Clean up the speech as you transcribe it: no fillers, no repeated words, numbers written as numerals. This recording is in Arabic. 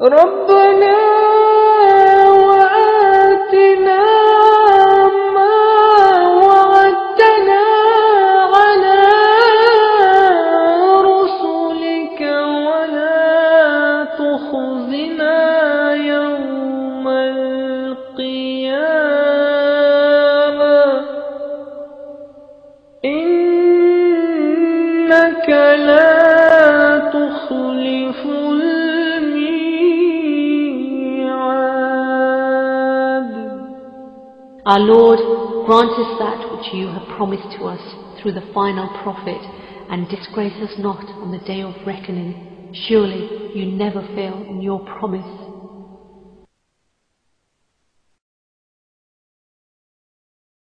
ربنا وآتنا ما وعدتنا على رسلك ولا تخزنا يوم القيامة إنك لا تخلف الميعاد. Our Lord, grant us that which you have promised to us through the final prophet, and disgrace us not on the day of reckoning. Surely you never fail in your promise.